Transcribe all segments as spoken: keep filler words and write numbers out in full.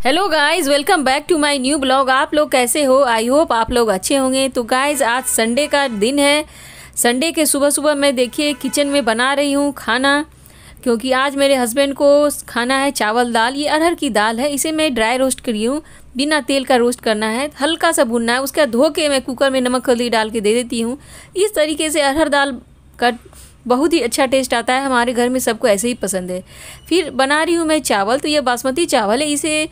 Hello guys, welcome back to my new blog. आप लोग कैसे हो? आई होप आप लोग अच्छे होंगे। तो गाइस, आज संडे का दिन है। संडे के सुबह सुबह मैं देखिए किचन में बना रही हूँ खाना, क्योंकि आज मेरे हस्बैंड को खाना है चावल दाल। ये अरहर की दाल है, इसे मैं ड्राई रोस्ट करी हूँ, बिना तेल का रोस्ट करना है, हल्का सा भुनना है। उसके बाद धो के मैं कुकर में नमक हल्दी डाल के दे देती हूँ। इस तरीके से अरहर दाल का बहुत ही अच्छा टेस्ट आता है। हमारे घर में सबको ऐसे ही पसंद है। फिर बना रही हूँ मैं चावल। तो ये बासमती चावल है, इसे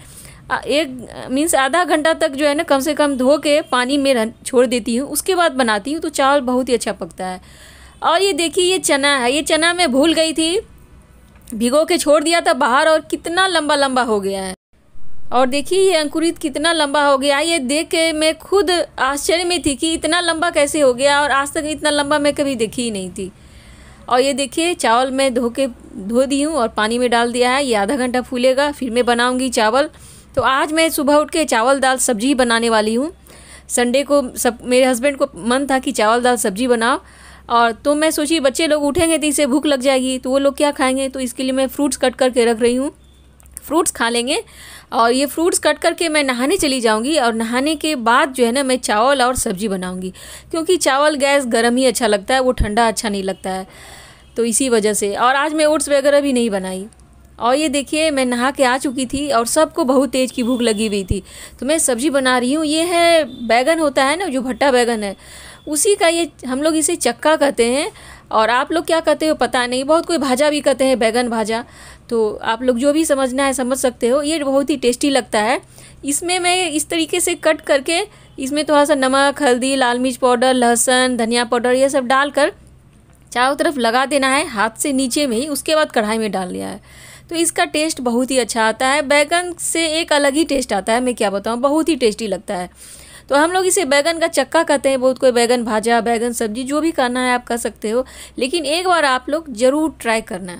एक मीन्स आधा घंटा तक जो है ना कम से कम धो के पानी में छोड़ देती हूँ। उसके बाद बनाती हूँ तो चावल बहुत ही अच्छा पकता है। और ये देखिए, ये चना है। ये चना मैं भूल गई थी, भिगो के छोड़ दिया था बाहर, और कितना लंबा लंबा हो गया है। और देखिए ये अंकुरित कितना लंबा हो गया। ये देख के मैं खुद आश्चर्य में थी कि इतना लंबा कैसे हो गया, और आज तक इतना लंबा मैं कभी देखी ही नहीं थी। और ये देखिए चावल मैं धो के धो दी हूँ और पानी में डाल दिया है। ये आधा घंटा फूलेगा, फिर मैं बनाऊँगी चावल। तो आज मैं सुबह उठ के चावल दाल सब्जी बनाने वाली हूँ। संडे को सब मेरे हस्बैंड को मन था कि चावल दाल सब्जी बनाओ, और तो मैं सोची बच्चे लोग उठेंगे तो इसे भूख लग जाएगी, तो वो लोग क्या खाएंगे। तो इसके लिए मैं फ्रूट्स कट करके रख रही हूँ, फ्रूट्स खा लेंगे। और ये फ्रूट्स कट करके मैं नहाने चली जाऊँगी, और नहाने के बाद जो है ना मैं चावल और सब्जी बनाऊँगी, क्योंकि चावल गैस गर्म ही अच्छा लगता है, वो ठंडा अच्छा नहीं लगता है। तो इसी वजह से। और आज मैं ओट्स वगैरह भी नहीं बनाई। और ये देखिए मैं नहा के आ चुकी थी और सबको बहुत तेज़ की भूख लगी हुई थी, तो मैं सब्ज़ी बना रही हूँ। ये है बैगन होता है ना, जो भट्टा बैगन है, उसी का ये हम लोग इसे चक्का कहते हैं। और आप लोग क्या कहते हो पता नहीं, बहुत कोई भाजा भी कहते हैं, बैगन भाजा। तो आप लोग जो भी समझना है समझ सकते हो। ये बहुत ही टेस्टी लगता है। इसमें मैं इस तरीके से कट करके इसमें थोड़ा सा नमक, हल्दी, लाल मिर्च पाउडर, लहसुन, धनिया पाउडर, ये सब डालकर चारों तरफ लगा देना है हाथ से नीचे में ही। उसके बाद कढ़ाई में डाल लिया है, तो इसका टेस्ट बहुत ही अच्छा आता है। बैगन से एक अलग ही टेस्ट आता है, मैं क्या बताऊँ, बहुत ही टेस्टी लगता है। तो हम लोग इसे बैगन का चक्का कहते हैं। बहुत कोई बैगन भाजा, बैगन सब्जी, जो भी करना है आप कर सकते हो, लेकिन एक बार आप लोग ज़रूर ट्राई करना।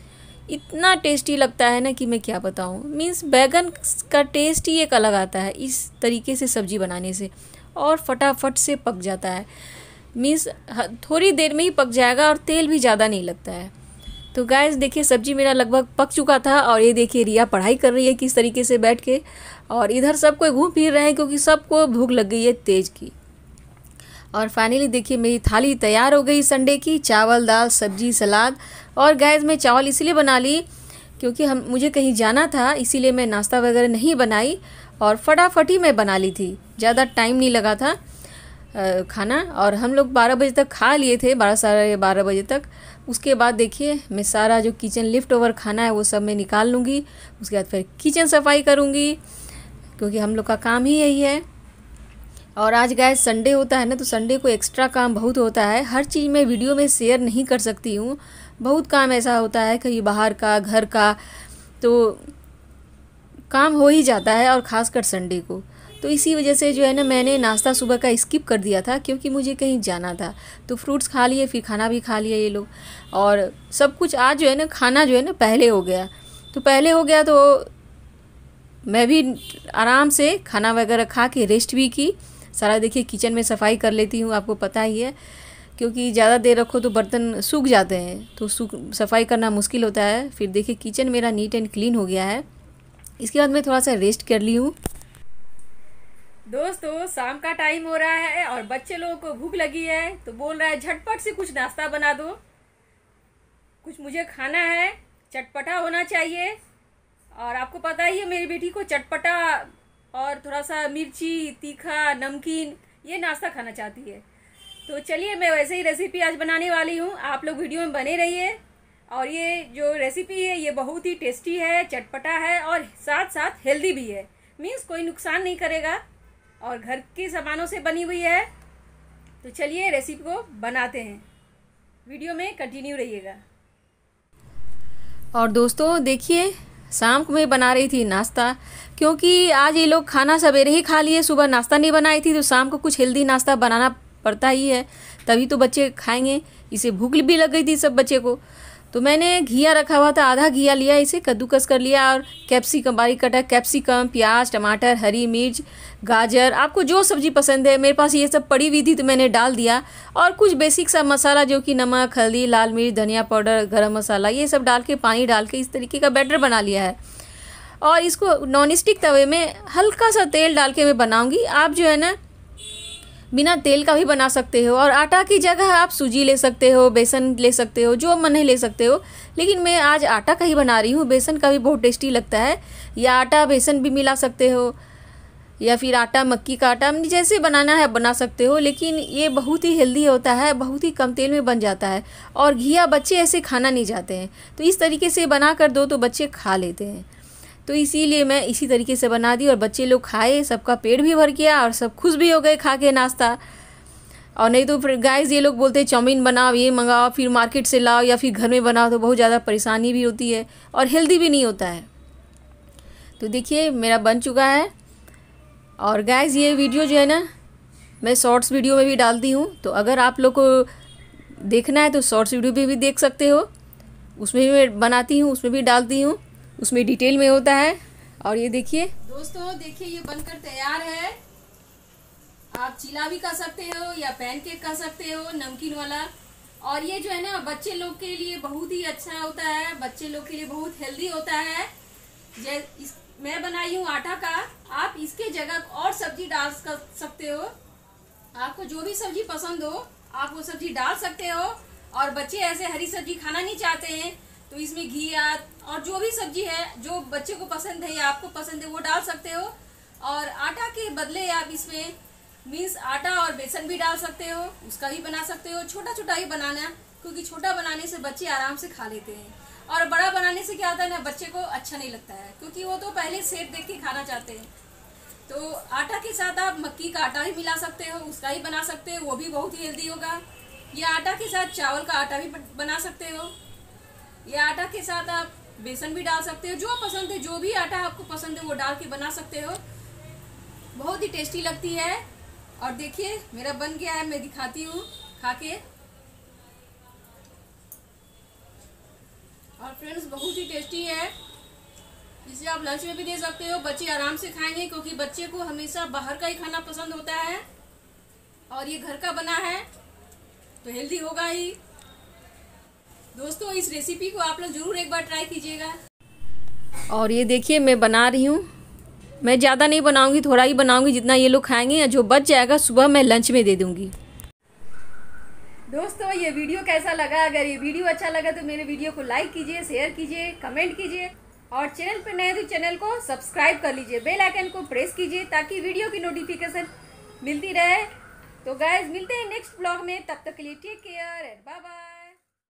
इतना टेस्टी लगता है ना कि मैं क्या बताऊँ। मीन्स बैगन का टेस्ट ही एक अलग आता है इस तरीके से सब्जी बनाने से, और फटाफट से पक जाता है। मीन्स थोड़ी देर में ही पक जाएगा, और तेल भी ज़्यादा नहीं लगता है। तो गाइस देखिए सब्जी मेरा लगभग पक चुका था। और ये देखिए रिया पढ़ाई कर रही है किस तरीके से बैठ के, और इधर सब कोई घूम फिर रहे हैं, क्योंकि सबको भूख लग गई है तेज़ की। और फाइनली देखिए मेरी थाली तैयार हो गई संडे की, चावल दाल सब्जी सलाद। और गाइस मैं चावल इसलिए बना ली क्योंकि हम मुझे कहीं जाना था, इसीलिए मैं नाश्ता वगैरह नहीं बनाई, और फटाफट ही मैं बना ली थी, ज़्यादा टाइम नहीं लगा था खाना। और हम लोग बारह बजे तक खा लिए थे, बारह साढ़े बारह बजे तक। उसके बाद देखिए मैं सारा जो किचन लिफ्ट ओवर खाना है वो सब मैं निकाल लूँगी। उसके बाद फिर किचन सफाई करूँगी, क्योंकि हम लोग का काम ही यही है। और आज गाइस संडे होता है ना, तो संडे को एक्स्ट्रा काम बहुत होता है। हर चीज़ मैं वीडियो में शेयर नहीं कर सकती हूँ, बहुत काम ऐसा होता है, कहीं बाहर का, घर का, तो काम हो ही जाता है, और ख़ासकर संडे को। तो इसी वजह से जो है ना मैंने नाश्ता सुबह का स्किप कर दिया था, क्योंकि मुझे कहीं जाना था। तो फ्रूट्स खा लिए, फिर खाना भी खा लिया ये लोग, और सब कुछ आज जो है ना खाना जो है ना पहले हो गया। तो पहले हो गया तो मैं भी आराम से खाना वगैरह खा के रेस्ट भी की। सारा देखिए किचन में सफाई कर लेती हूँ, आपको पता ही है, क्योंकि ज़्यादा देर रखो तो बर्तन सूख जाते हैं, तो सूख सफाई करना मुश्किल होता है। फिर देखिए किचन मेरा नीट एंड क्लीन हो गया है। इसके बाद मैं थोड़ा सा रेस्ट कर ली हूँ। दोस्तों शाम का टाइम हो रहा है, और बच्चे लोगों को भूख लगी है, तो बोल रहा है झटपट से कुछ नाश्ता बना दो, कुछ मुझे खाना है, चटपटा होना चाहिए। और आपको पता ही है मेरी बेटी को चटपटा और थोड़ा सा मिर्ची, तीखा, नमकीन, ये नाश्ता खाना चाहती है। तो चलिए मैं वैसे ही रेसिपी आज बनाने वाली हूँ, आप लोग वीडियो में बने रहिए। और ये जो रेसिपी है ये बहुत ही टेस्टी है, चटपटा है, और साथ साथ हेल्दी भी है। मीन्स कोई नुकसान नहीं करेगा, और घर के सामानों से बनी हुई है। तो चलिए रेसिपी को बनाते हैं, वीडियो में कंटिन्यू रहिएगा। और दोस्तों देखिए शाम को मैं बना रही थी नाश्ता, क्योंकि आज ये लोग खाना सवेरे ही खा लिए, सुबह नाश्ता नहीं बनाई थी, तो शाम को कुछ हेल्दी नाश्ता बनाना पड़ता ही है, तभी तो बच्चे खाएंगे। इसे भूख भी लग गई थी सब बच्चे को। तो मैंने घिया रखा हुआ था, आधा घिया लिया, इसे कद्दूकस कर लिया, और कैप्सिकम बारीक कटा कैप्सिकम, प्याज, टमाटर, हरी मिर्च, गाजर, आपको जो सब्ज़ी पसंद है, मेरे पास ये सब पड़ी हुई थी तो मैंने डाल दिया। और कुछ बेसिक सा मसाला जो कि नमक, हल्दी, लाल मिर्च, धनिया पाउडर, गरम मसाला, ये सब डाल के पानी डाल के इस तरीके का बैटर बना लिया है। और इसको नॉन स्टिक तवे में हल्का सा तेल डाल के मैं बनाऊंगी। आप जो है ना बिना तेल का भी बना सकते हो, और आटा की जगह आप सूजी ले सकते हो, बेसन ले सकते हो, जो मन है ले सकते हो। लेकिन मैं आज आटा का ही बना रही हूँ। बेसन का भी बहुत टेस्टी लगता है, या आटा बेसन भी मिला सकते हो, या फिर आटा मक्की का आटा, जैसे बनाना है बना सकते हो। लेकिन ये बहुत ही हेल्दी होता है, बहुत ही कम तेल में बन जाता है, और घिया बच्चे ऐसे खाना नहीं चाहते हैं, तो इस तरीके से बना कर दो तो बच्चे खा लेते हैं। तो इसीलिए मैं इसी तरीके से बना दी, और बच्चे लोग खाए, सबका पेट भी भर गया और सब खुश भी हो गए खा के नाश्ता। और नहीं तो फिर गाइस ये लोग बोलते हैं चाउमीन बनाओ, ये मंगाओ, फिर मार्केट से लाओ या फिर घर में बनाओ, तो बहुत ज़्यादा परेशानी भी होती है और हेल्दी भी नहीं होता है। तो देखिए मेरा बन चुका है। और गाइस ये वीडियो जो है ना मैं शॉर्ट्स वीडियो में भी डालती हूँ, तो अगर आप लोग को देखना है तो शॉर्ट्स वीडियो भी, भी देख सकते हो। उसमें भी मैं बनाती हूँ, उसमें भी डालती हूँ, उसमें डिटेल में होता है। और ये देखिए दोस्तों, देखिए ये बनकर तैयार है। आप चीला भी कर सकते हो या पैनकेक कर सकते हो, नमकीन वाला। और ये जो है ना बच्चे लोग के लिए बहुत ही अच्छा होता है, बच्चे लोग के लिए बहुत हेल्दी होता है। जैसे इस मैं बनाई हूँ आटा का, आप इसके जगह और सब्जी डाल सकते हो। आपको जो भी सब्जी पसंद हो आप वो सब्जी डाल सकते हो। और बच्चे ऐसे हरी सब्जी खाना नहीं चाहते हैं, तो इसमें घी और जो भी सब्जी है जो बच्चे को पसंद है या आपको पसंद है वो डाल सकते हो। और आटा के बदले आप इसमें मीन्स आटा और बेसन भी डाल सकते हो, उसका भी बना सकते हो। छोटा छोटा ही बनाना, क्योंकि छोटा बनाने से बच्चे आराम से खा लेते हैं, और बड़ा बनाने से क्या होता है ना बच्चे को अच्छा नहीं लगता है, क्योंकि वो तो पहले सेट देख के खाना चाहते हैं। तो आटा के साथ आप मक्की का आटा भी मिला सकते हो, उसका ही बना सकते हो, वो भी बहुत ही हेल्दी होगा। या आटा के साथ चावल का आटा भी बना सकते हो, या आटा के साथ आप बेसन भी डाल सकते हो। जो पसंद है, जो भी आटा आपको पसंद है वो डाल के बना सकते हो, बहुत ही टेस्टी लगती है। और देखिए मेरा बन गया है, मैं दिखाती हूँ खा के। और फ्रेंड्स बहुत ही टेस्टी है, इसे आप लंच में भी दे सकते हो, बच्चे आराम से खाएंगे, क्योंकि बच्चे को हमेशा बाहर का ही खाना पसंद होता है। और ये घर का बना है तो हेल्दी होगा ही। दोस्तों इस रेसिपी को आप लोग जरूर एक बार ट्राई कीजिएगा। और ये देखिए मैं बना रही हूँ, मैं ज़्यादा नहीं बनाऊंगी, थोड़ा ही बनाऊंगी जितना ये लोग खाएंगे, जो बच जाएगा सुबह मैं लंच में दे दूंगी। दोस्तों ये वीडियो कैसा लगा? अगर ये वीडियो अच्छा लगा तो मेरे वीडियो को लाइक कीजिए, शेयर कीजिए, कमेंट कीजिए, और चैनल पर नए तो चैनल को सब्सक्राइब कर लीजिए, बेल आइकन को प्रेस कीजिए ताकि वीडियो की नोटिफिकेशन मिलती रहे। तो गाइज मिलते हैं नेक्स्ट ब्लॉग में, तब तक के लिए take care and bye bye.